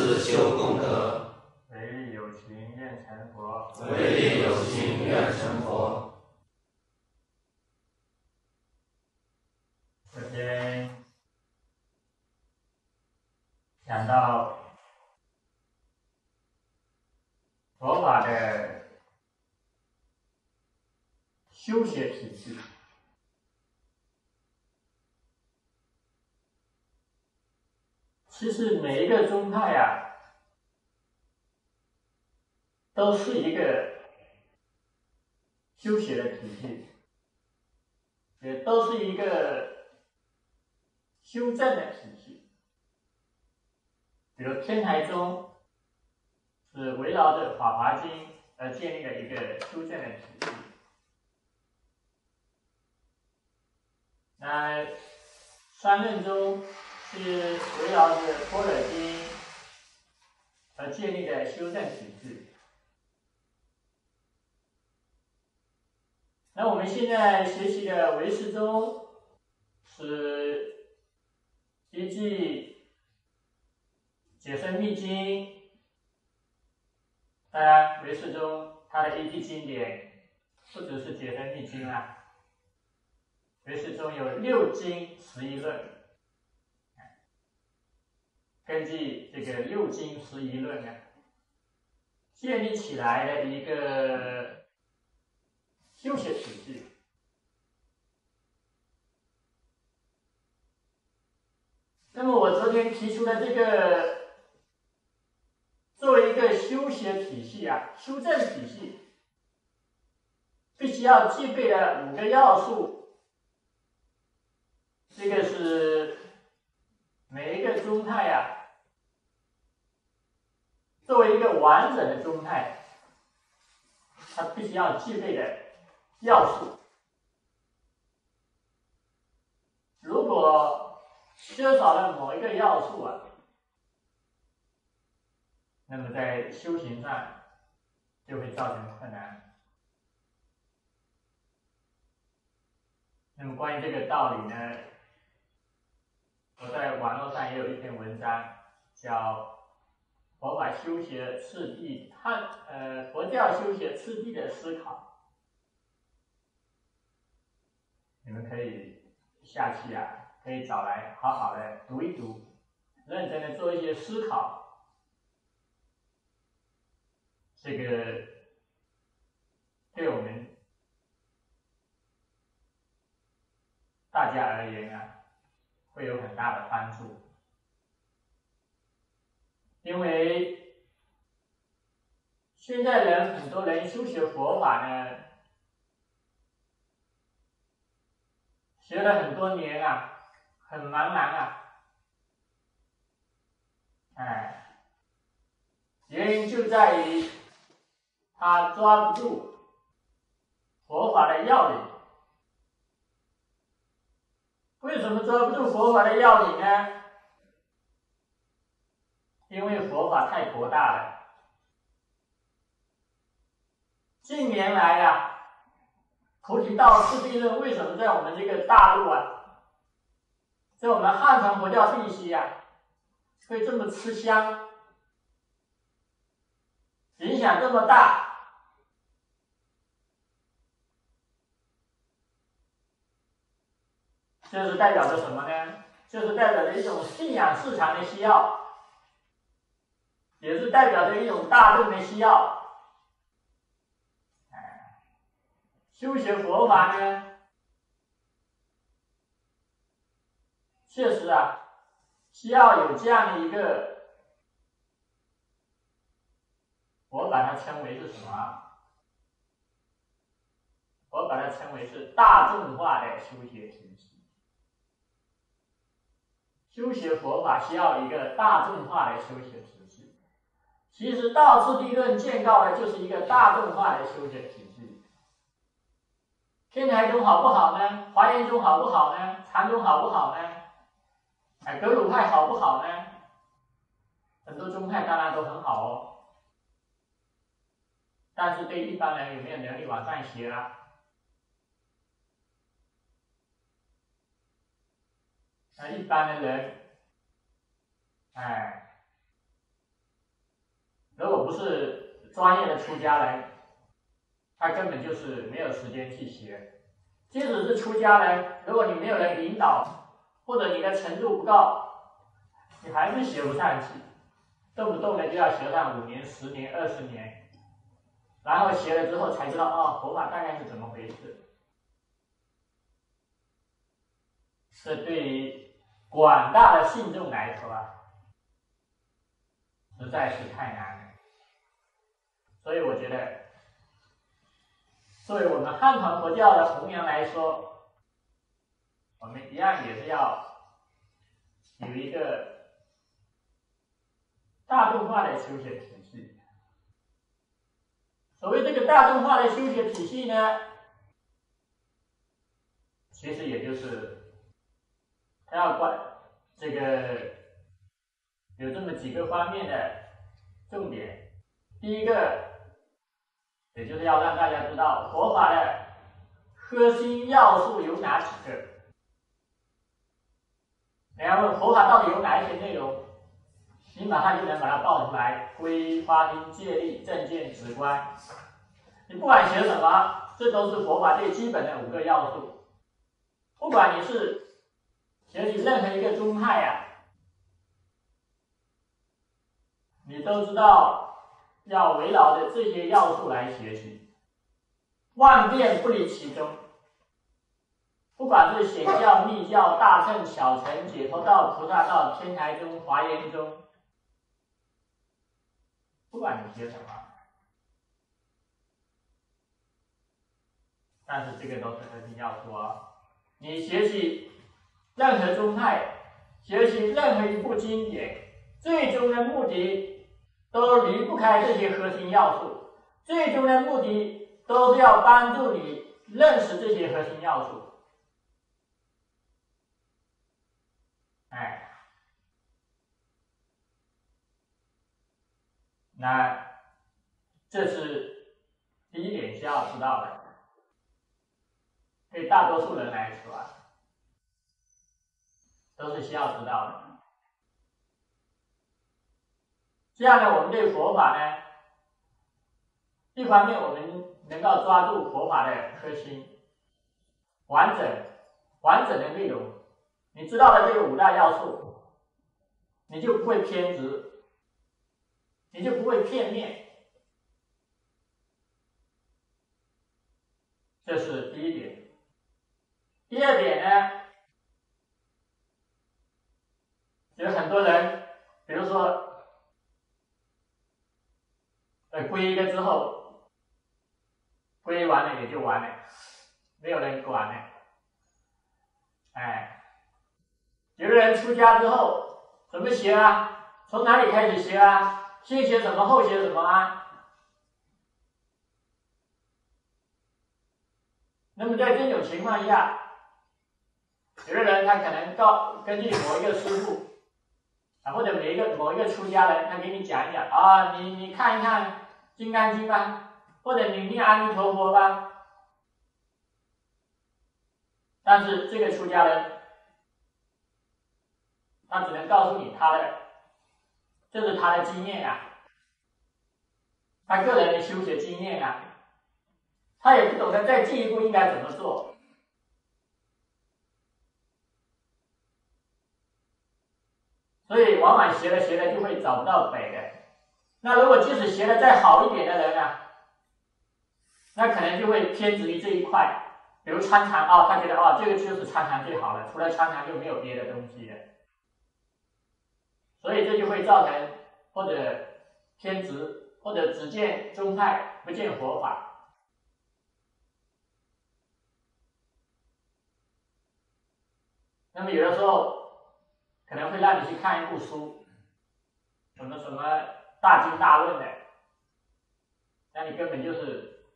自修功德， 唯利有情愿成佛， 唯利有情愿成佛。 这边讲到佛法的修学体系。其实每一个宗派啊，都是一个修学的体系，也都是一个修正的体系。比如天台宗是围绕着《法华经》而建立的一个修正的体系。那三论宗是围绕着《般若经》而建立的修正体系。那我们现在学习的唯识宗是依据《解深密经》，当然唯识宗它的依据经典不只是《解深密经》啊，唯识中有6经11论，根据这个6经11论啊，建立起来的一个修学体系。那么我昨天提出的这个作为一个修学体系啊，修正体系，必须要具备的5个要素，这个是每一个宗派啊，作为一个完整的宗派，它必须要具备的要素。如果缺少了某一个要素啊，那么在修行上就会造成困难。那么关于这个道理呢，我在网络上也有一篇文章，叫佛法修学次第佛教修学次第的思考，你们可以下期啊，可以找来好好的读一读，认真的做一些思考。这个对我们大家而言啊，会有很大的帮助。因为现在很多人修学佛法呢，学了很多年啊，很茫然啊，原因就在于他抓不住佛法的要领。为什么抓不住佛法的要领呢？因为佛法太博大了。近年来啊，菩提道次第论为什么在我们这个大陆啊，在我们汉传佛教地区啊，会这么吃香，影响这么大？这是代表着什么呢？就是代表着一种信仰市场的需要，也是代表着一种大众的需要。修学佛法呢，确实啊，需要有这样的一个，我把它称为是什么？我把它称为是大众化的修学体系。修学佛法需要一个大众化的修学体系。其实道次第论建构的就是一个大众化的修学体系。天台宗好不好呢？华严宗好不好呢？禅宗好不好呢？格鲁派好不好呢？很多宗派当然都很好哦，但是对一般人有没有能力往上学啊？那一般的人， 如果不是专业的出家人，他根本就是没有时间去学。即使是出家人，如果你没有人引导，或者你的程度不高，你还是学不上去，动不动的就要学上5年、10年、20年，然后学了之后才知道哦，佛法大概是怎么回事。这对于广大的信众来说啊，实在是太难了。所以我觉得，作为我们汉传佛教的弘扬来说，我们一样也是要有一个大众化的修学体系。所谓这个大众化的修学体系呢，其实也就是它要管这个有这么几个方面的重点。第一个，也就是要让大家知道佛法的核心要素有哪几个。人家问佛法到底有哪一些内容，你马上就能把它报出来：皈依、发心、戒律、正见、止观。你不管学什么，这都是佛法最基本的5个要素。不管你是学习任何一个宗派啊，你都知道要围绕着这些要素来学习，万变不离其中。不管是显教、密教、大乘、小乘、解脱道、菩萨道、天台宗、华严宗，不管你学什么，但是这个都是核心要素哦。你学习任何宗派，学习任何一部经典，最终的目的都离不开这些核心要素，最终的目的都是要帮助你认识这些核心要素。那这是第一点需要知道的，对大多数人来说啊，都是需要知道的。这样呢，我们对佛法呢，一方面我们能够抓住佛法的核心，完整的内容，你知道了这个5大要素，你就不会偏执，你就不会片面。这是第一点。第二点呢，有很多人，比如说皈依了之后，皈依完了也就完了，没有人管了。有的人出家之后怎么学啊？从哪里开始学啊？先学什么后学什么啊？那么在这种情况下，有的人他可能根据某一个师父或者某一个出家人，他给你讲一讲啊，你看一看《金刚经》吧，或者你念阿弥陀佛吧。但是这个出家人，他只能告诉你这是他的经验啊，他个人的修学经验啊，他也不懂得再进一步应该怎么做。所以往往学了就会找不到北的。那如果即使学的再好一点的人呢，那可能就会偏执于这一块。比如参禅他觉得这个就是参禅最好了，除了参禅就没有别的东西了。所以这就会造成或者偏执，或者只见宗派不见佛法。那么有的时候可能会让你去看一部书，什么大经大论的，那你根本就是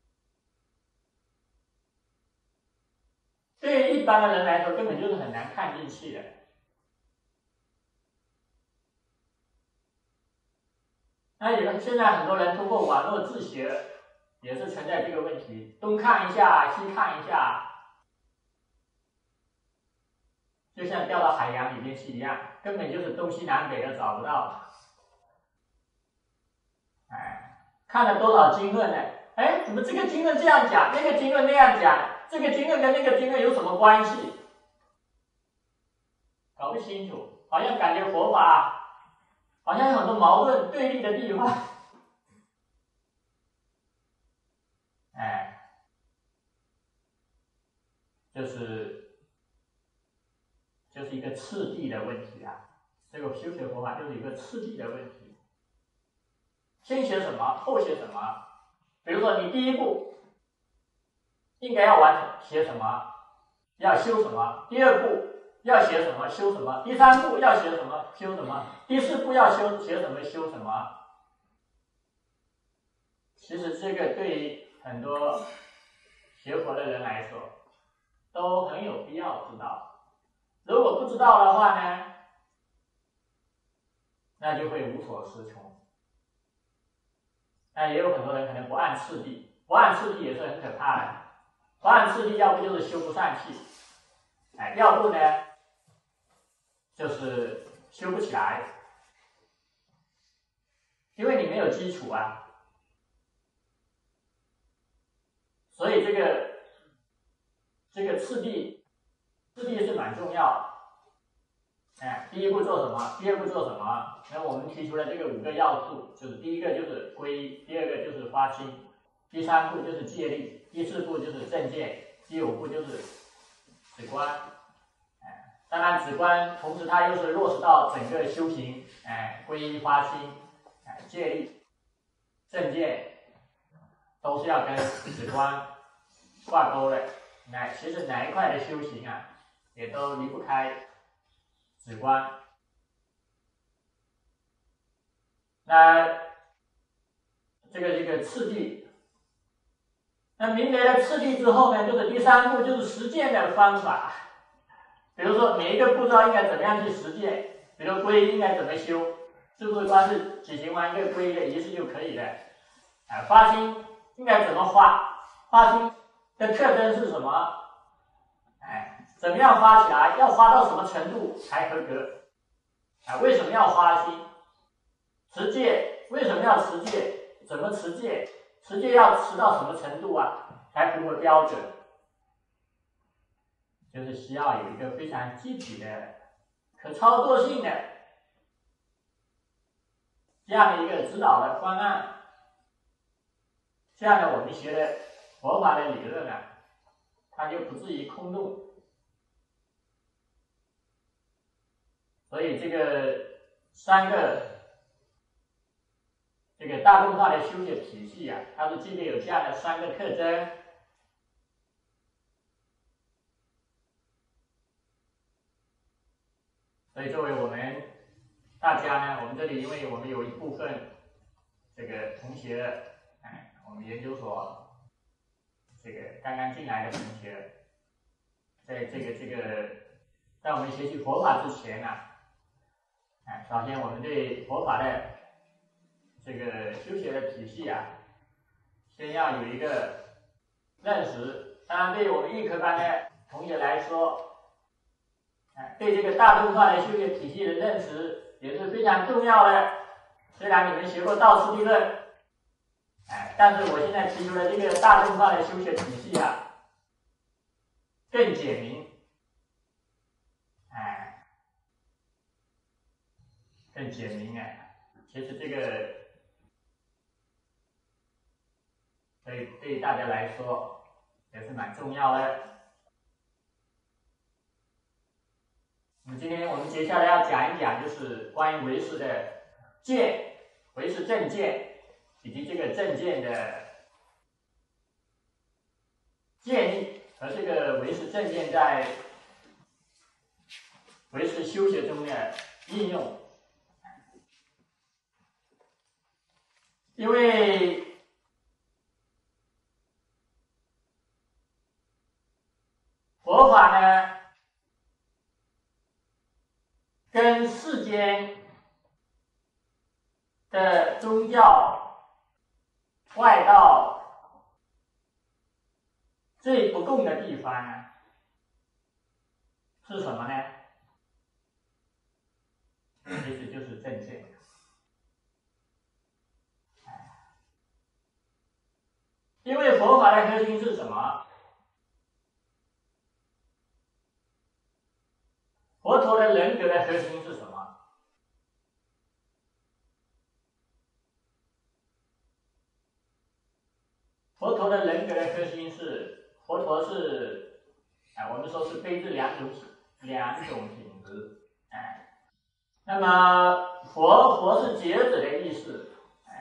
对于一般的人来说根本就是很难看进去的。那现在很多人通过网络自学也是存在这个问题，东看一下西看一下，就像掉到海洋里面去一样，根本就是东西南北都找不到。 看了多少经论呢？哎，怎么这个经论这样讲，那个经论那样讲，这个经论跟那个经论有什么关系？搞不清楚，好像感觉佛法好像有很多矛盾对立的地方。哎，就是一个次第的问题啊。这个修学佛法就是一个次第的问题，先学什么，后学什么。比如说你第一步应该要完成学什么，要修什么；第二步要学什么，修什么；第三步要学什么，修什么；第四步要学什么，修什么。其实这个对于很多学佛的人来说都很有必要知道。如果不知道的话呢，那就会无所适从。那也有很多人可能不按次第，不按次第也是很可怕的。不按次第，要不就是修不上去，哎，要不呢就是修不起来，因为你没有基础啊。所以这个次第是蛮重要的。哎，第一步做什么？第二步做什么？那我们提出了这个5个要素，就是第一个就是皈依，第二个就是发心，第三步就是戒律，第四步就是正见，第5步就是止观。哎，当然止观同时它又是落实到整个修行，哎，皈依、发心，哎，戒律、正见，都是要跟止观挂钩的。其实哪一块的修行啊，也都离不开止观。那这个次第，那明白了次第之后呢，就是第三步，就是实践的方法。比如说每一个步骤应该怎么样去实践，比如皈依应该怎么修，是不是光是举行完一个皈依的仪式就可以了？啊，发心应该怎么发？发心的特征是什么？哎，怎么样发起来？要发到什么程度才合格？啊，为什么要发心？持戒为什么要持戒？怎么持戒？持戒要持到什么程度啊，才符合标准？就是需要有一个非常具体的、可操作性的这样的一个指导的方案。这样呢，我们学的佛法的理论啊，它就不至于空洞。所以这个3个这个大众化的修学体系啊，它是具备有这样的3个特征。所以作为我们大家呢，我们这里因为我们有一部分这个同学，哎，我们研究所这个刚刚进来的同学，在在我们学习佛法之前啊，哎，首先我们对佛法的这个修学的体系啊，先要有一个认识。当然，对于我们预科班的同学来说，对这个大众化的修学体系的认识也是非常重要的。虽然你们学过道次第论，哎，但是我现在提出的这个大众化的修学体系啊，更简明，哎，更简明哎。其实这个对大家来说也是蛮重要的。那么今天我们接下来要讲一讲，就是关于唯识的见、唯识正见以及这个正见的建立和这个唯识正见在唯识修学中的应用。因为佛法呢，跟世间的宗教、外道最不共的地方呢，是什么呢？其实就是正见。 因为佛法的核心是什么？佛陀的人格的核心是什么？佛陀的人格的核心是，佛陀是，我们说是悲智两种品质，那么佛是觉者的意思，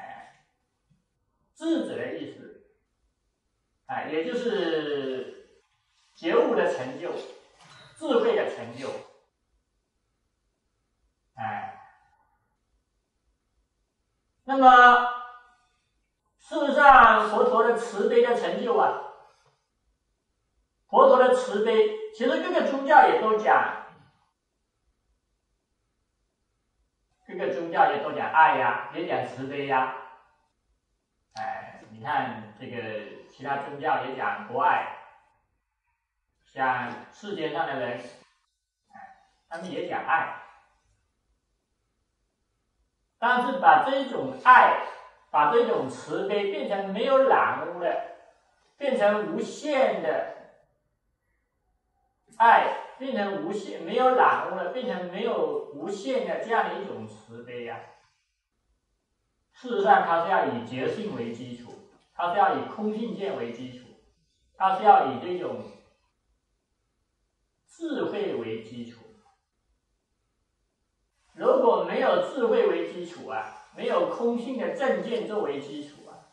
智者的意思，也就是觉悟的成就，智慧的成就，那么事实上，佛陀的慈悲的成就啊，佛陀的慈悲，其实各个宗教也都讲，各个宗教也都讲爱呀，也讲慈悲呀。你看这个其他宗教也讲博爱，像世界上的人，他们也讲爱，但是把这种爱，把这种慈悲变成没有染污的，变成无限的爱，变成无限没有染污的，变成没有无限的这样的一种慈悲呀。事实上，它是要以觉性为基础，它是要以空性见为基础，它是要以这种智慧为基础。如果没有智慧为基础啊，没有空性的正见作为基础啊，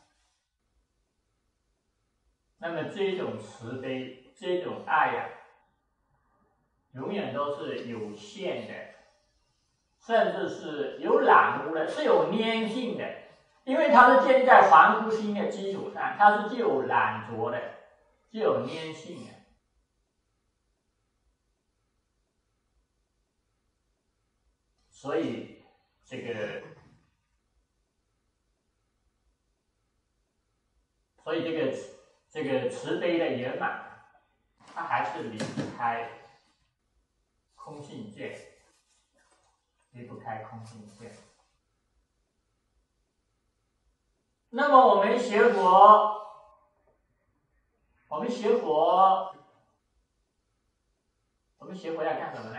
那么这种慈悲、这种爱呀，永远都是有限的，甚至是有染污的，是有粘性的，因为它是建立在凡夫心的基础上，它是具有染浊的，具有粘性的。所以这个慈悲的圆满，它还是离不开空性见，离不开空性见。那么我们学佛要干什么呢？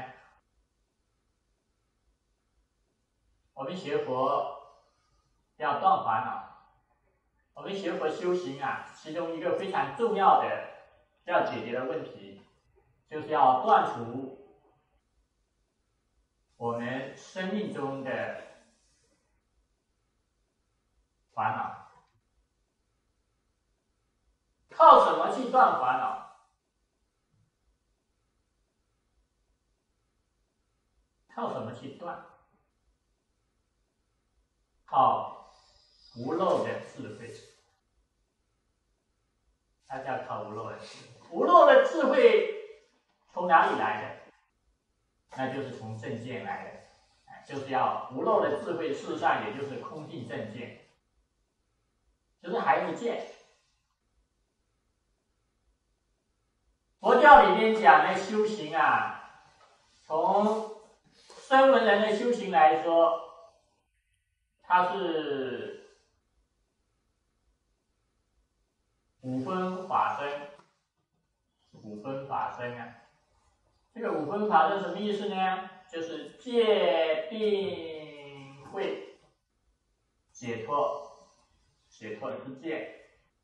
我们学佛要断烦恼。我们学佛修行啊，其中一个非常重要的要解决的问题，就是要断除我们生命中的烦恼。靠什么去断烦恼？靠什么去断？靠无漏的智慧。它叫靠无漏的智慧。无漏的智慧从哪里来的？那就是从正见来的。就是要无漏的智慧，事实上也就是空性正见，就是孩子见。佛教里面讲的修行啊，从声闻人的修行来说，它是五分法身，五分法身啊。这个五分法身什么意思呢？就是戒定慧解脱，解脱之戒。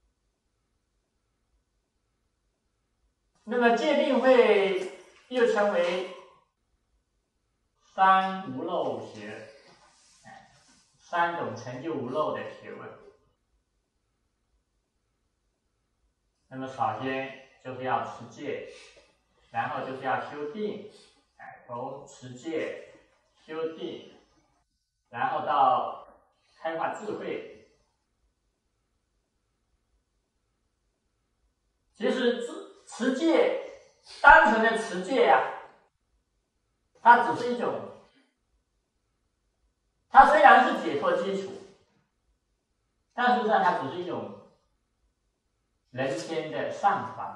那么戒定慧又称为三无漏学，三种成就无漏的学问。那么首先就是要持戒，然后就是要修定，从持戒、修定，然后到开发智慧。其实持戒，单纯的持戒啊，它只是一种，它虽然是解脱基础，但实际上它只是一种人间的善法。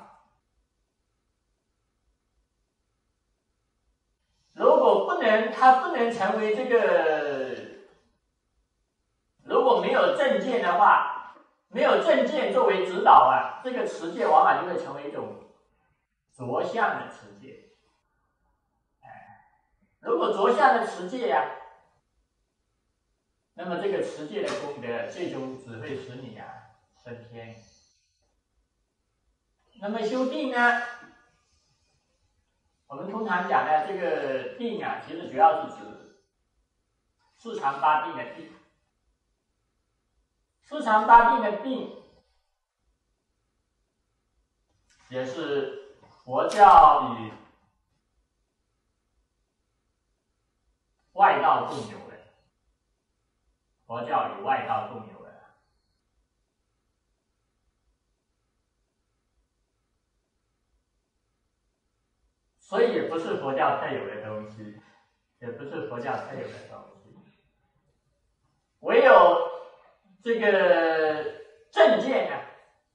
如果它不能成为这个，如果没有正见的话， 没有正见作为指导啊，这个持戒往往就会成为一种着相的持戒。如果着相的持戒啊，那么这个持戒的功德最终只会使你啊升天。那么修定呢，我们通常讲的这个定啊，其实主要是指四常八定的定。四常八定的定，也是佛教与外道共有的，佛教与外道共有的。所以也不是佛教特有的东西，也不是佛教特有的东西。唯有这个正见呢，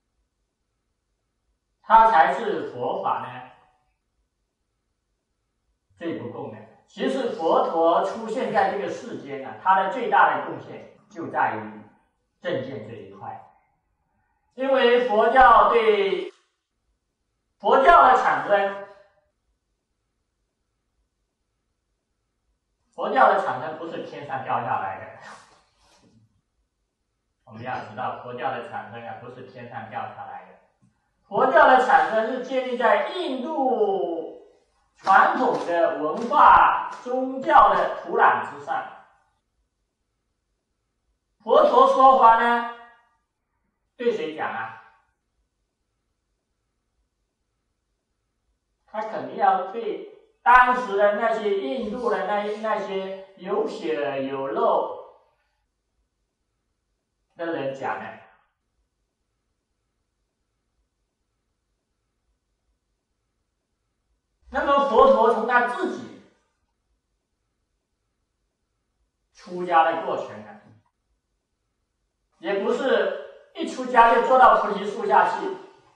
它才是佛法呢最不共的。其实佛陀出现在这个世间啊，他的最大的贡献就在于正见这一块。因为佛教的产生，佛教的产生不是天上掉下来的。我们要知道，佛教的产生啊，不是天上掉下来的。佛教的产生是建立在印度传统的文化宗教的土壤之上。佛陀说法呢，对谁讲啊？他肯定要对当时的那些印度的那些有血有肉的人讲的。那么佛陀从他自己出家的过程呢，也不是一出家就坐到菩提树下去，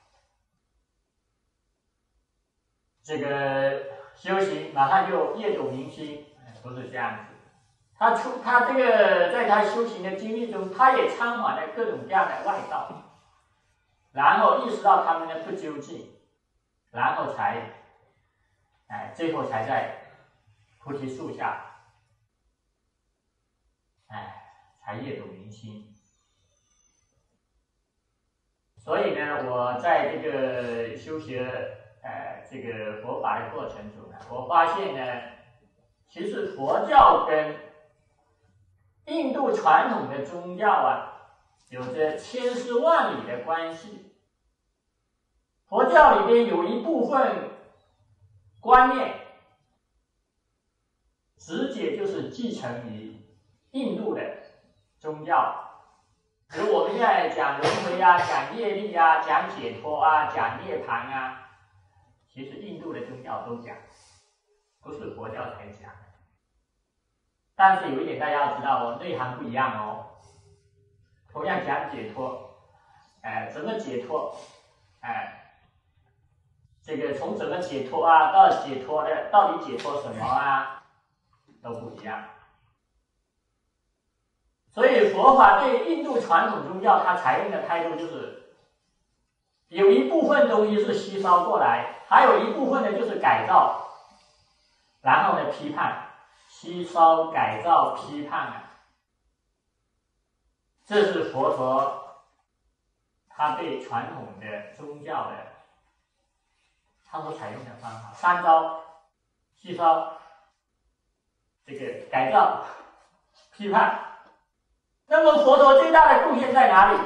这个修行马上就夜睹明星，不是这样子。他这个在他修行的经历中，他也参访了各种各样的外道，然后意识到他们的不究竟，然后最后才在菩提树下，才夜睹明星。所以呢，我在这个修学这个佛法的过程中呢，我发现呢，其实佛教跟印度传统的宗教啊，有着千丝万缕的关系。佛教里边有一部分观念，直接就是继承于印度的宗教。比如我们现在讲轮回啊，讲业力啊，讲解脱啊，讲涅槃啊，其实印度的宗教都讲，不是佛教才讲。但是有一点大家要知道哦，内涵不一样哦。同样讲解脱，怎么解脱？这个从怎么解脱啊，到底解脱什么啊，都不一样。所以佛法对印度传统宗教，它采用的态度就是，有一部分东西是吸收过来，还有一部分呢就是改造，然后呢批判，吸收、改造、批判啊，这是佛陀他对传统的宗教的他所采用的方法，三招：吸收、这个改造、批判。那么佛陀最大的贡献在哪里？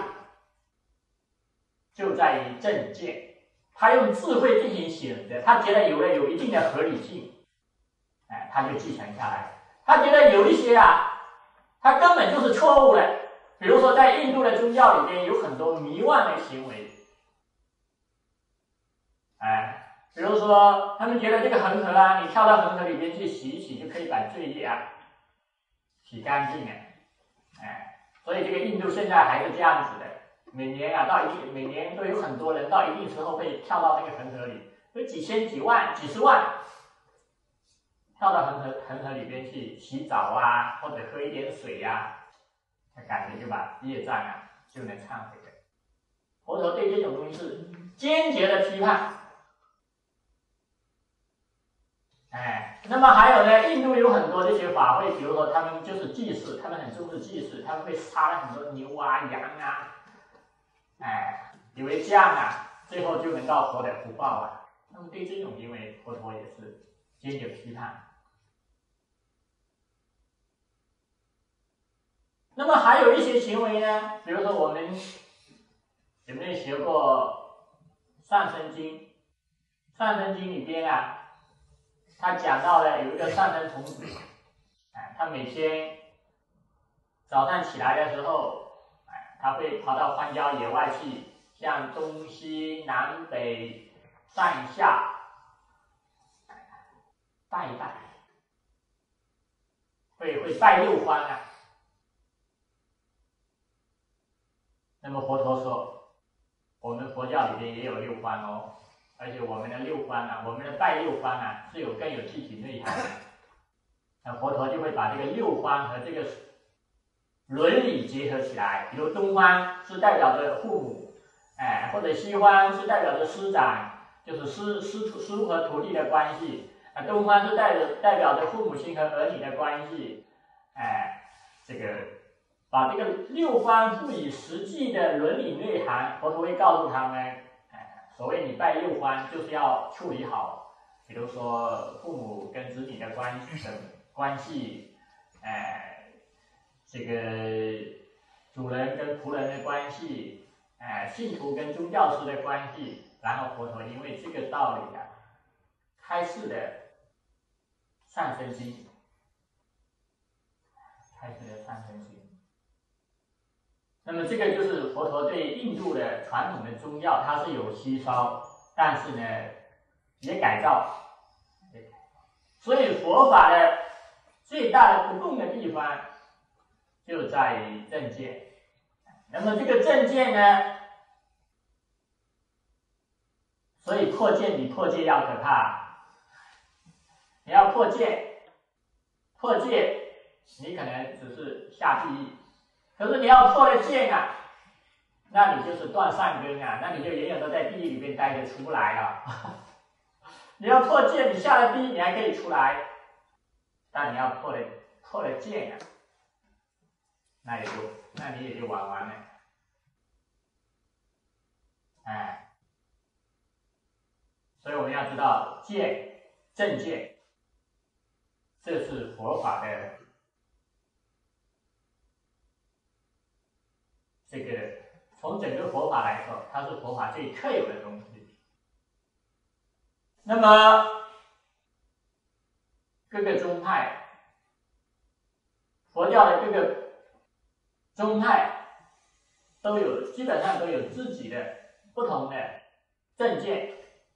就在于正见，他用智慧进行选择，他觉得有一定的合理性，他就继承下来。他觉得有一些啊，他根本就是错误的，比如说在印度的宗教里边有很多迷妄的行为，比如说他们觉得这个恒河啊，你跳到恒河里边去洗一洗，就可以把罪业啊洗干净了，所以这个印度现在还是这样子的，每年都有很多人到一定时候会跳到那个恒河里，有几千、几万、几十万，跳到恒河里边去洗澡啊，或者喝一点水啊，他感觉就把业障啊就能忏悔的。 佛陀对这种东西是坚决的批判。那么还有呢，印度有很多这些法会，比如说他们就是祭祀，他们很重视祭祀，他们会杀了很多牛啊、羊啊，以为这样啊，最后就能到佛的福报啊。那么对这种行为，佛陀也是坚决批判。那么还有一些行为呢，比如说我们有没有学过《上生经》？《上生经》里边啊，他讲到了有一个上生童子，他每天早上起来的时候，他会跑到荒郊野外去，向东西南北上下拜一拜，会拜六方啊。那么佛陀说，我们佛教里边也有六方哦，而且我们的六方啊，我们的拜六方啊，是更有具体内涵的。那佛陀就会把这个六方和这个伦理结合起来，比如东方是代表着父母，或者西方是代表着师长，就是师和徒弟的关系，东方是代表着父母亲和儿女的关系，这个。把这个六方赋予实际的伦理内涵，佛陀会告诉他们，所谓你拜六方，就是要处理好，比如说父母跟子女的关系，这个主人跟仆人的关系，信徒跟宗教师的关系。然后佛陀因为这个道理啊，开示的《上生经》，那么这个就是佛陀对印度的传统的宗教，它是有吸收，但是呢也改造。所以佛法的最大的不共的地方就在于正见。那么这个正见呢，所以破戒比破戒要可怕。你要破戒，你可能只是下地狱。可是你要破了戒啊，那你就是断善根啊，那你就永远都在地狱里面待着出不来了。你要破戒，你下了地狱你还可以出来，但你要破了戒啊，那你也就完了。所以我们要知道正戒，这是佛法的这个，从整个佛法来说，它是佛法最特有的东西。那么各个宗派，佛教的各个宗派基本上都有自己的不同的正见。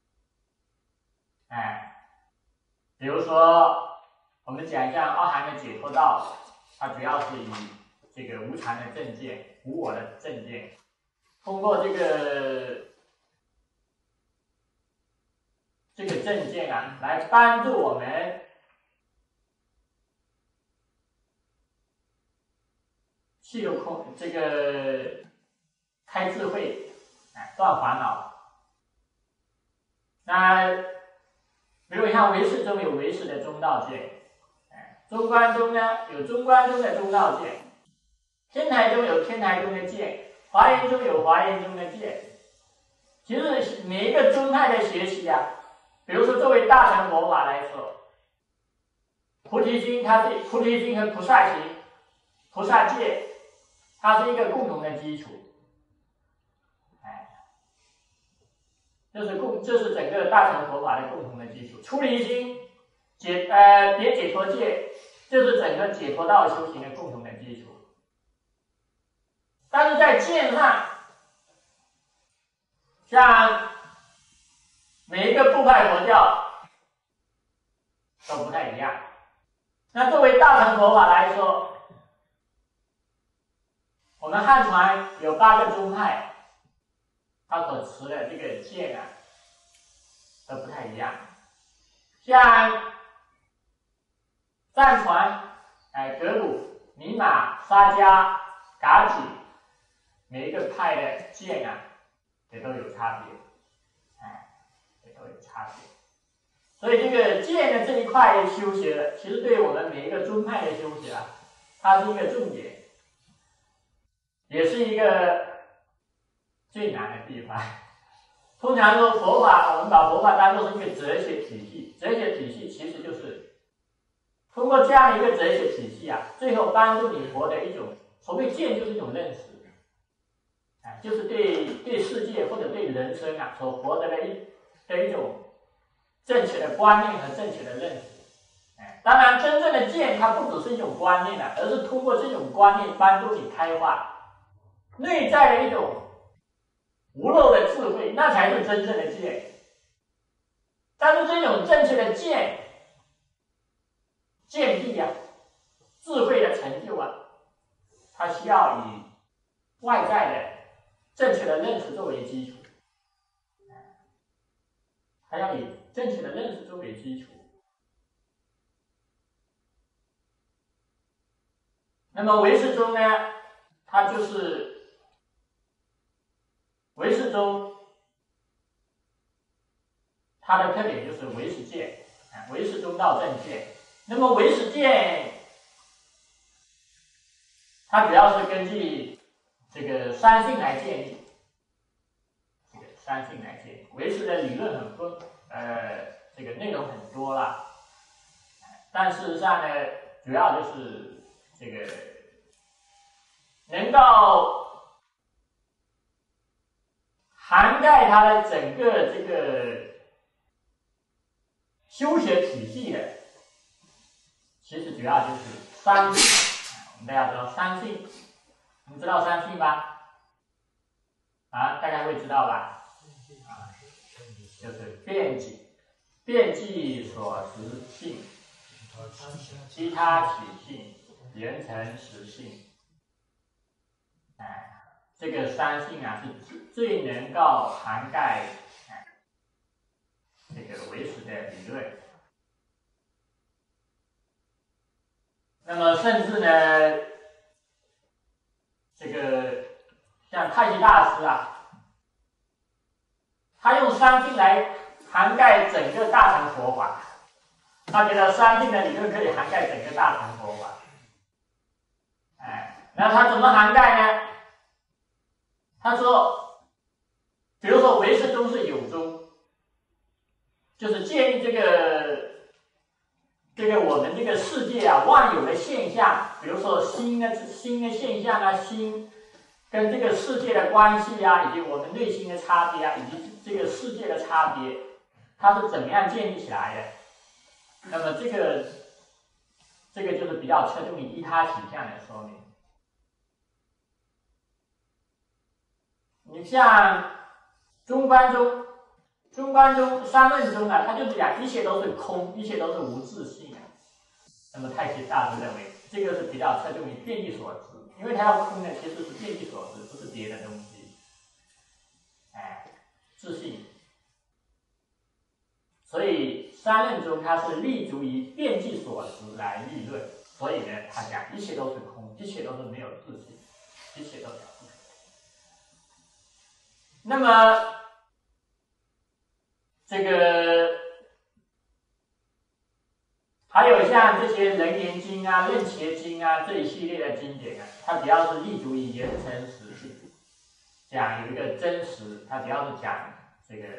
比如说我们讲一下阿含的解脱道，它主要是以这个无常的正见、无我的正见，通过这个正见啊，来帮助我们去这个开智慧，断烦恼。那比如像唯识中有唯识的中道见，中观中呢有中观中的中道见，天台中有天台中的见，华严中有华严中的见。其实每一个宗派的学习啊，比如说作为大乘佛法来说，菩提心和菩萨行、菩萨戒，它是一个共同的基础。这是整个大乘佛法的共同的基础。出离心、解脱戒，这是整个解脱道修行的共同的基础。但是在见上，像每一个部派佛教都不太一样。那作为大乘佛法来说，我们汉传有8个宗派，它所持的这个见啊都不太一样。像藏传、格鲁、尼玛、沙迦、噶举，每一个派的见啊也都有差别，也都有差别。所以这个剑的这一块的修学，其实对我们每一个宗派的修学啊，它是一个重点，也是一个最难的地方。通常说佛法，我们把佛法当作是一个哲学体系，哲学体系其实就是通过这样的一个哲学体系啊，最后帮助你活的一种，所谓见就是一种认识，就是对世界或者对人生啊所活得的一种正确的观念和正确的认识。当然，真正的见它不只是一种观念而是通过这种观念帮助你开化内在的一种无漏的智慧，那才是真正的见。但是这种正确的见地啊，智慧的成就啊，它需要以外在的正确的认识作为基础，它要以正确的认识作为基础。那么唯识宗呢，它就是唯识宗，它的特点就是唯识见，唯识中道正见。那么唯识见，它主要是根据这个三性来建立，三性来建立。唯识的理论很丰，这个内容很多啦，但事实上呢，主要就是这个能够涵盖它的整个这个修学体系的，其实主要就是三性。我们大家知道三性，你们知道三性吧？大概会知道吧？就是遍计所识性、其他体性、缘成实性。这个三性啊，是最能够涵盖这个唯识的理论。那么甚至呢，这个像太极大师啊，他用三性来涵盖整个大乘佛法，他觉得三性的理论可以涵盖整个大乘佛法。那他怎么涵盖呢？他说，比如说唯识宗是有宗，就是建立这个我们这个世界啊万有的现象，比如说心的现象啊，心跟这个世界的关系啊，以及我们内心的差别啊，以及这个世界的差别，它是怎么样建立起来的？那么这个就是比较侧重于依他体相的说明。你像中观宗三论宗啊，他就是讲一切都是空，一切都是无自性。那么太极大师认为，这个是比较侧重于遍计所知，因为他要空呢，其实是遍计所知，不是别的东西。自性。所以三论宗它是立足于遍计所知来立论，所以呢，他讲一切都是空，一切都是没有自性，一切都是不可。那么这个还有像这些《楞严经》啊、《楞伽经》啊这一系列的经典啊，它主要是立足于缘成实性，讲有一个真实，它主要是讲这个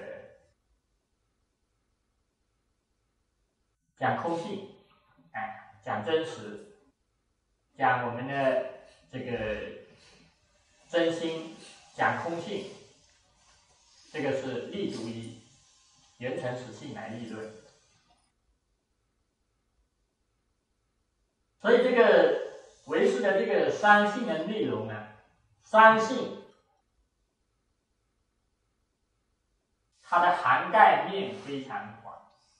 讲空性，讲真实，讲我们的这个真心，讲空性，这个是立足于缘成实性来立论。所以这个唯识的这个三性的内容呢，三性它的涵盖面非常广，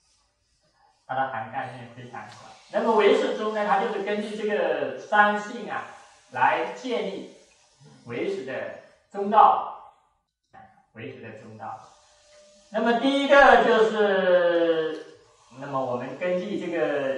那么唯识中呢，它就是根据这个三性啊来建立唯识的中道，那么第一个就是，那么我们根据这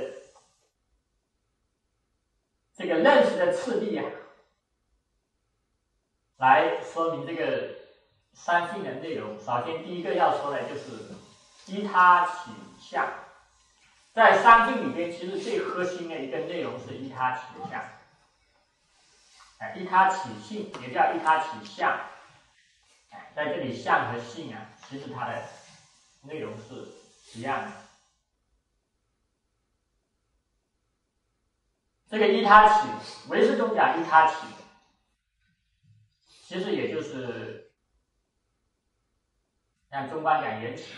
个认识的次第啊，来说明这个三性的内容，首先第一个要说的就是依他起相。在三性里边，其实最核心的一个内容是依他起相。依他起性也叫依他起相。在这里相和性啊，其实它的内容是一样的。这个依他起，唯识中讲依他起，其实也就是像中观讲缘起，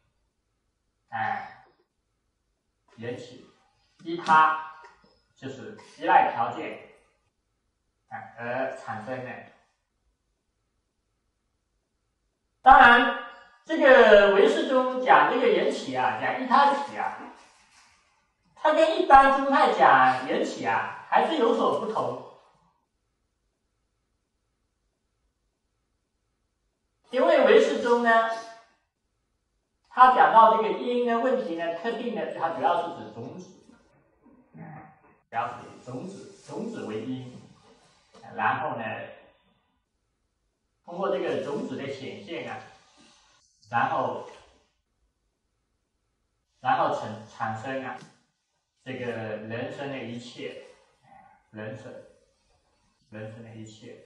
缘起，依他就是依赖条件而产生的。当然，这个唯识中讲这个缘起啊，讲依他起啊，它跟一般宗派讲缘起啊，还是有所不同。因为唯识中呢，他讲到这个因的问题呢，特定的，它主要是指种子，主要是以种子为因，然后呢，通过这个种子的显现啊，然后产生啊，这个人生的一切，人生的一切。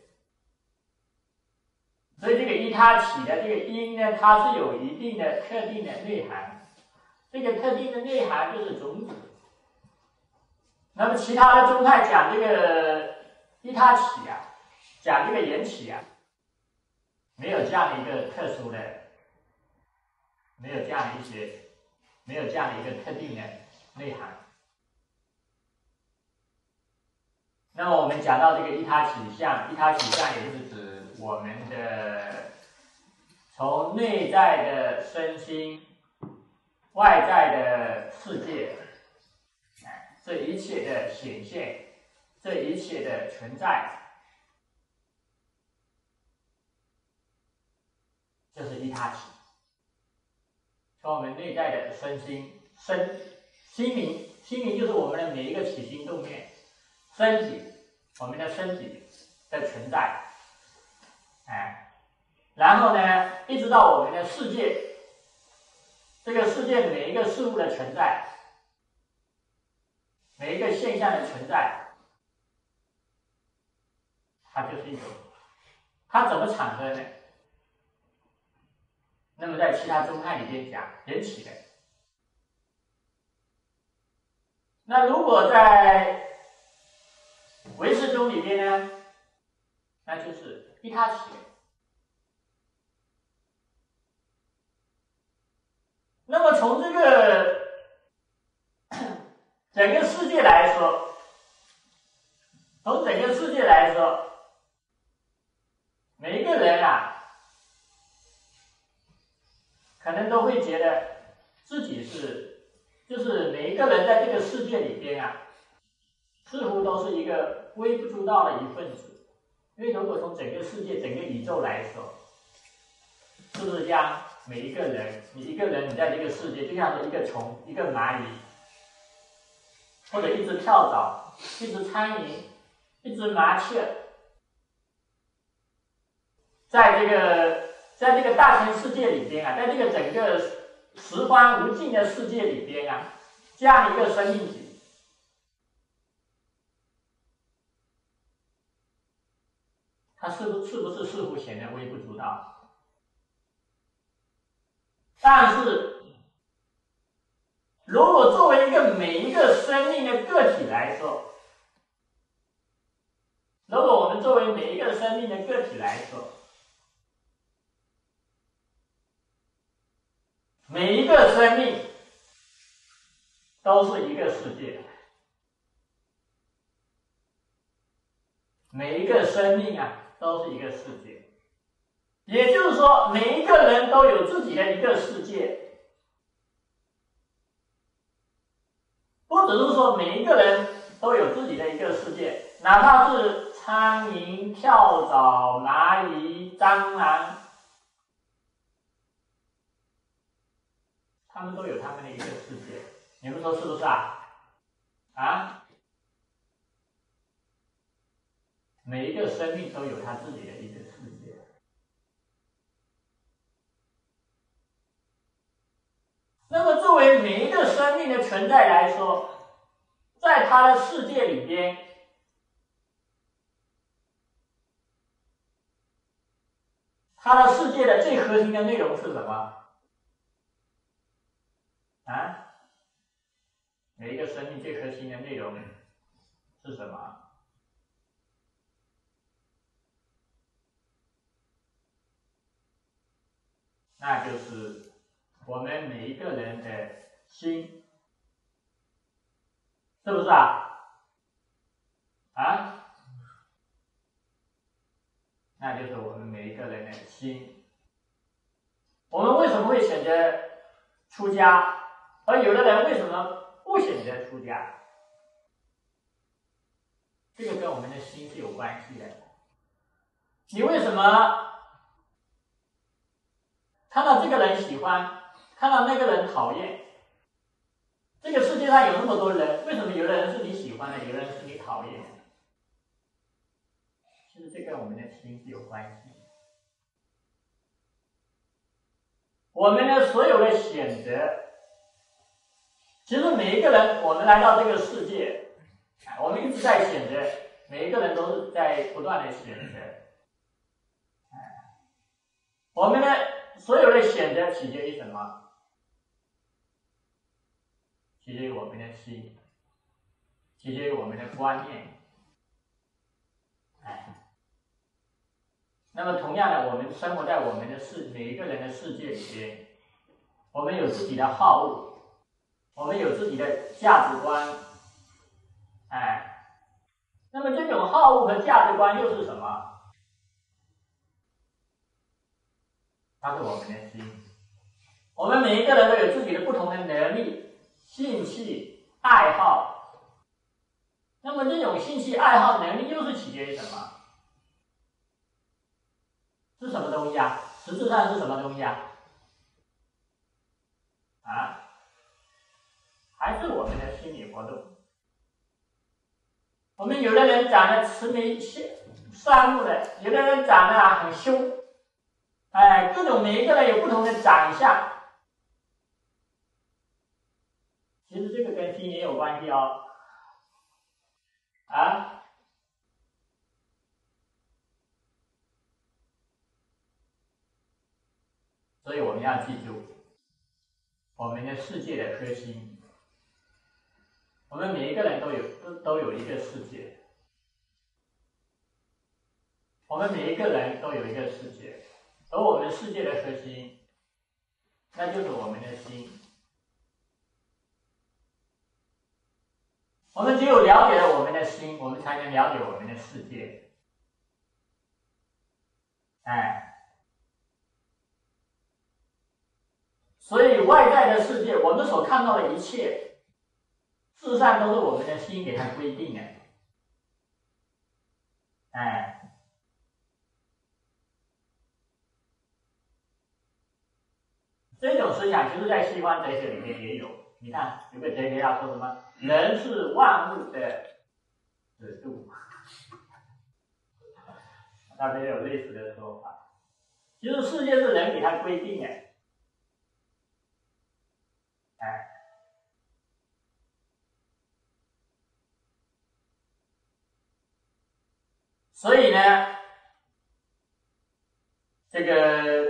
所以这个依他起的这个因呢，它是有一定的特定的内涵，这个特定的内涵就是种子。那么其他的宗派讲这个依他起啊，讲这个缘起啊，没有这样的一个特殊的，没有这样的一个特定的内涵。那么我们讲到这个依他起相，依他起相也就是指我们的从内在的身心、外在的世界，这一切的显现，这一切的存在，就是依他起。从我们内在的身心、心灵就是我们的每一个起心动念，身体，我们的身体的存在，然后呢，一直到我们的世界，这个世界每一个事物的存在，每一个现象的存在，它就是一种，它怎么产生的？那么在其他宗派里边讲缘起的。那如果在唯识宗里边呢，那就是依他起的。那么从这个整个世界来说，每一个人啊，可能都会觉得自己就是每一个人在这个世界里边啊，似乎都是一个微不足道的一份子。因为如果从整个世界、整个宇宙来说，是不是这样？每一个人，你一个人，你在这个世界就像是一个虫、一个蚂蚁，或者一只跳蚤、一只苍蝇、一只麻雀，在这个大千世界里边啊，在这个整个十方无尽的世界里边啊，这样一个生命体，它是不是似乎显得微不足道？但是，如果作为每一个生命的个体来说，如果我们作为每一个生命的个体来说，每一个生命都是一个世界，每一个生命啊都是一个世界。也就是说，每一个人都有自己的一个世界，不只是说每一个人都有自己的一个世界，哪怕是苍蝇、跳蚤、蚂蚁、蟑螂，他们都有他们的一个世界。你们说是不是啊？每一个生命都有他自己的一个世界。 每一个生命的存在来说，在它的世界里边，它的世界的最核心的内容是什么？啊？每一个生命最核心的内容是什么？那就是我们每一个人的心，是不是啊？啊？那就是我们每一个人的心。我们为什么会选择出家，而有的人为什么不选择出家？这个跟我们的心是有关系的。你为什么看到这个人喜欢，看到那个人讨厌？这个世界上有那么多人，为什么有的人是你喜欢的，有的人是你讨厌的？其实这跟我们的心是有关系的。我们的所有的选择，其实每一个人，我们来到这个世界，我们一直在选择，每一个人都是在不断的选择。我们的所有的选择取决于什么？取决于我们的心，取决于我们的观念。那么同样的，我们生活在我们的每一个人的世界里边，我们有自己的好恶，我们有自己的价值观，那么这种好恶和价值观又是什么？它是我们的心。我们每一个人都有自己的不同的能力、兴趣、爱好。那么这种兴趣、爱好、能力又是取决于什么？是什么东西啊？实质上是什么东西啊？还是我们的心理活动。我们有的人长得慈眉善目的，有的人长得很凶，各种每一个人有不同的长相。其实这个跟心也有关系哦。所以我们要记住，我们的世界的核心，我们每一个人都有一个世界，我们每一个人都有一个世界，而我们世界的核心，那就是我们的心。我们只有了解了我们的心，我们才能了解我们的世界。所以外在的世界，我们所看到的一切，事实上都是我们的心给它规定的。这种思想其实在西方哲学里面也有。你看，有个哲学家说什么？人是万物的尺度。他们也有类似的说法。其实世界是人给它规定的。所以呢，这个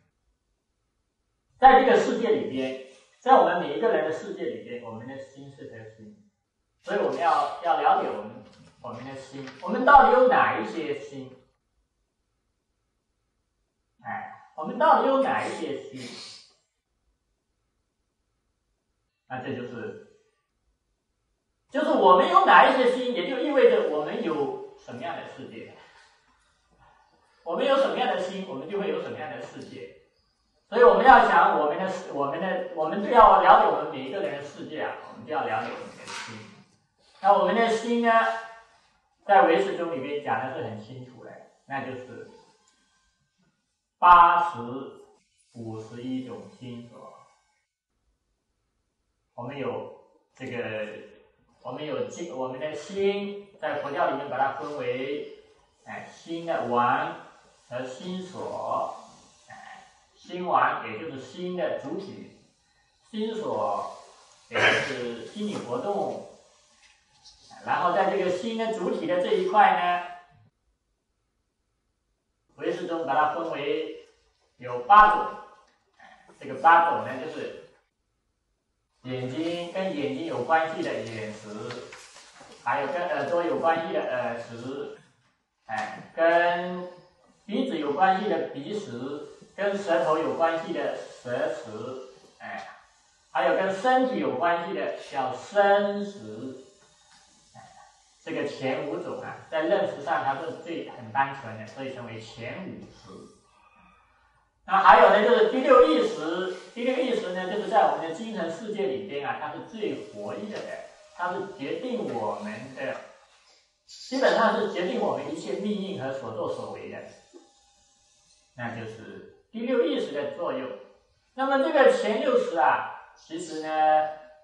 在这个世界里边，在我们每一个人的世界里边，我们的心是核心。所以我们要了解我们的心，我们到底有哪一些心？我们到底有哪一些心？那这就是我们有哪一些心，也就意味着我们有什么样的世界。我们有什么样的心，我们就会有什么样的世界。所以我们要想我们就要了解我们每一个人的世界啊，我们就要了解我们的心。那我们的心呢，在唯识宗里面讲的是很清楚的，那就是51种心所。我们的心，在佛教里面把它分为心的王和心所。心王也就是心的主体，心所也就是心理活动。然后在这个心的主体的这一块呢，唯识中把它分为有8种。这个8种呢，就是眼睛跟眼睛有关系的眼识，还有跟耳朵有关系的耳识，跟鼻子有关系的鼻识，跟舌头有关系的舌识，还有跟身体有关系的叫身识。这个前5种啊，在认识上它是很单纯的，所以称为前5识。那还有呢，就是第6意识。第6意识呢，就是在我们的精神世界里边啊，它是最活跃的，它是决定我们的，基本上是决定我们一切命运和所作所为的，那就是第6意识的作用。那么这个前6识啊，其实呢，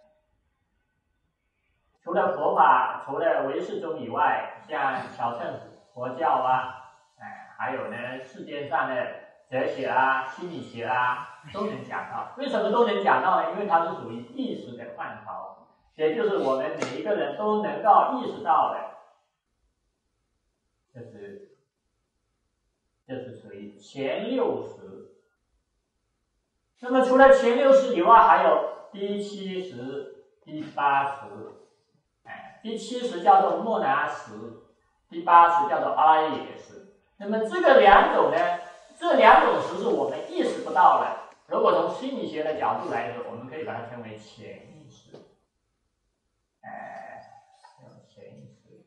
除了佛法，除了唯识宗以外，像小乘佛教啊，还有呢世界上的哲学啊、心理学啊，都能讲到。为什么都能讲到呢？因为它是属于意识的范畴，也就是我们每一个人都能够意识到的，就是属于前6识。那么除了前6识以外，还有第7识、第8识。第7识叫做末那识，第8识叫做阿赖耶识。那么这个2种呢，这2种识是我们意识不到的。如果从心理学的角度来说，我们可以把它称为潜意识。潜意识。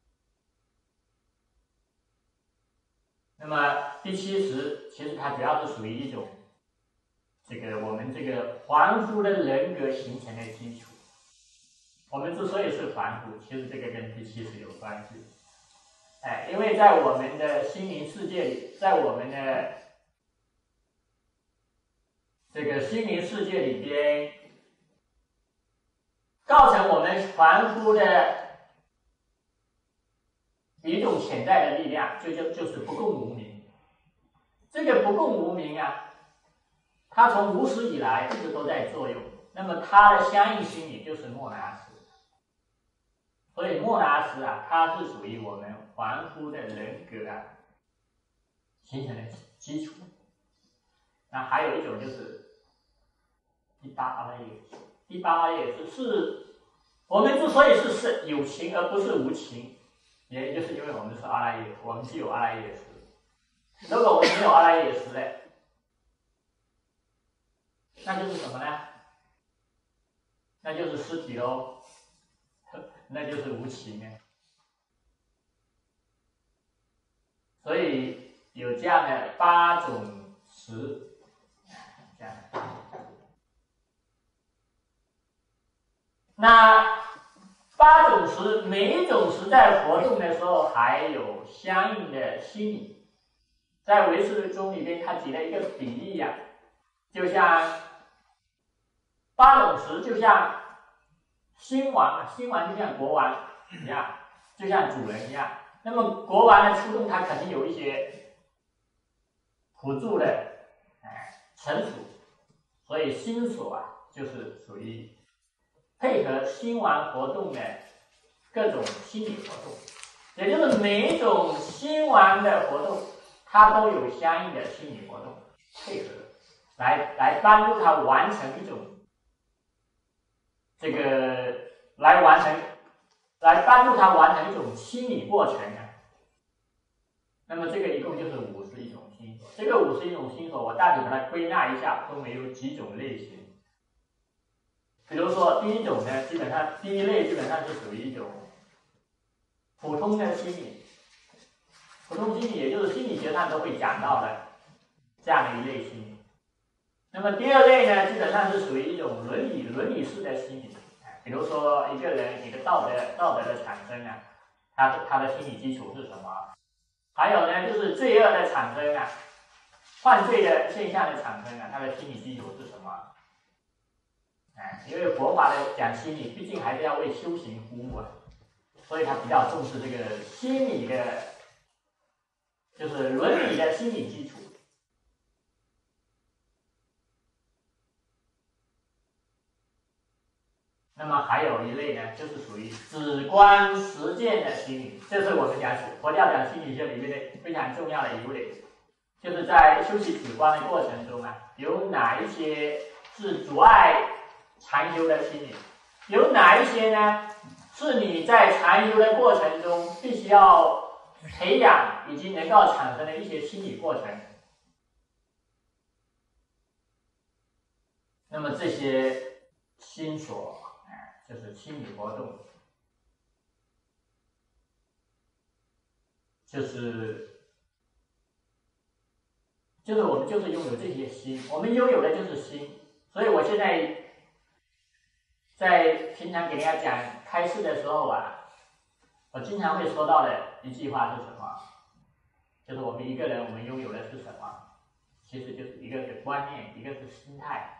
那么第7识其实它主要是属于一种我们这个凡夫的人格形成的基础。我们之所以是凡夫，其实这个跟第7识有关系。因为在我们的心灵世界里，在我们的这个心灵世界里边，造成我们凡夫的一种潜在的力量，就是不共无明。这个不共无明啊，它从无始以来一直都在作用。那么它的相应心理就是末那识。所以末那识啊，它是属于我们凡夫的人格啊形成的基础。那还有一种就是第8阿赖耶识。第8阿赖耶识是我们之所以是有情而不是无情，也就是因为我们是阿赖耶，我们具有阿赖耶识。如果我们没有阿赖耶识的，那就是什么呢？那就是尸体喽。那就是无情啊。所以有这样的8种识，这样。那8种识，每一种识在活动的时候，还有相应的心理。在唯识宗里边，他举了一个比喻呀，就像8种识，就像兴王，兴王就像国王一样，就像主人一样。那么国王的出动，他肯定有一些辅助的臣属，所以心所啊，就是属于配合兴王活动的各种心理活动，也就是每一种兴王的活动，它都有相应的心理活动配合，来帮助他完成一种来帮助他完成一种心理过程啊。那么这个一共就是51种心所。这个51种心所，我大体把它归纳一下，分为有几种类型。比如说第一种呢，第一类基本上是属于一种普通的心理，普通心理也就是心理学上都会讲到的这样的一类心理。那么第二类呢，基本上是属于一种伦理式的心理。比如说一个人，你的道德的产生啊，他的心理基础是什么？还有呢，就是罪恶的产生啊，犯罪的现象的产生啊，它的心理基础是什么？因为佛法的讲心理，毕竟还是要为修行服务啊，所以他比较重视这个心理的，就是伦理的心理基础。 那么还有一类呢，就是属于直观实践的心理，这是我们佛教讲心理学里面的非常重要的一类，就是在修习止观的过程中啊，有哪一些是阻碍禅修的心理，有哪一些呢是你在禅修的过程中必须要培养以及能够产生的一些心理过程。那么这些心所就是心理活动，就是我们就是拥有这些心，我们拥有的就是心。所以我现在在平常给大家讲开示的时候啊，我经常会说到的一句话是什么？就是我们一个人，我们拥有的是什么？其实就是一个是观念，一个是心态。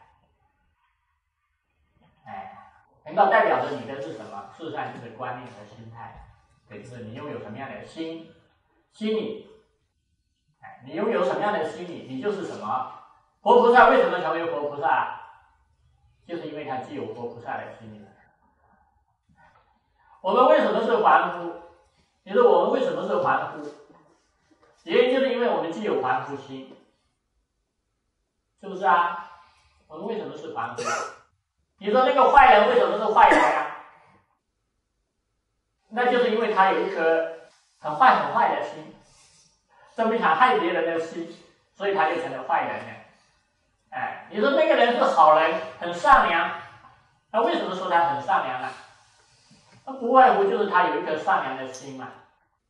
能够代表着你的是什么？事实上就是观念和心态，也就是你拥有什么样的心理。你拥有什么样的心理，你就是什么。活菩萨为什么成为活菩萨？就是因为他具有活菩萨的心理。我们为什么是凡夫？你说我们为什么是凡夫？原因就是因为我们具有凡夫心，是不是啊？我们为什么是凡夫？你说那个坏人为什么是坏人啊？那就是因为他有一颗很坏的心，专门想害别人的心，所以他就成了坏人了。你说那个人是好人，很善良，那为什么说他很善良呢？那不外乎就是他有一颗善良的心嘛。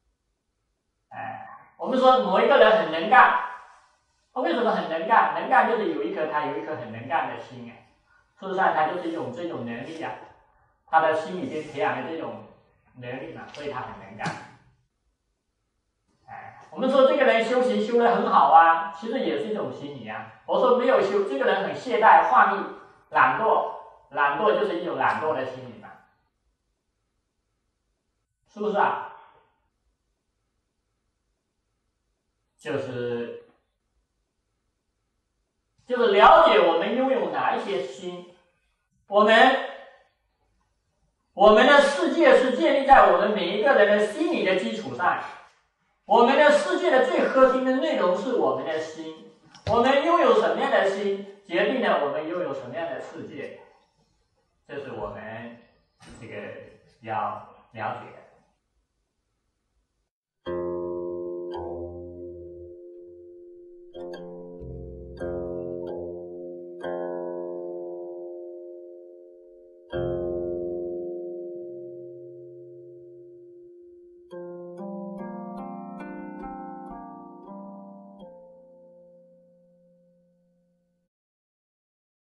我们说某一个人很能干，为什么很能干？能干就是他有一颗很能干的心。事实上他就是有这种能力啊，他的心里边培养的这种能力嘛，所以他很能干。我们说这个人修行修得很好啊，其实也是一种心理啊。我说没有修，这个人很懈怠、幻逸、懒惰就是一种懒惰的心理嘛，是不是啊？就是了解我们拥有哪一些心，我们的世界是建立在我们每一个人的心理的基础上。我们的世界的最核心的内容是我们的心，我们拥有什么样的心，决定了我们拥有什么样的世界，这是我们这个要了解的。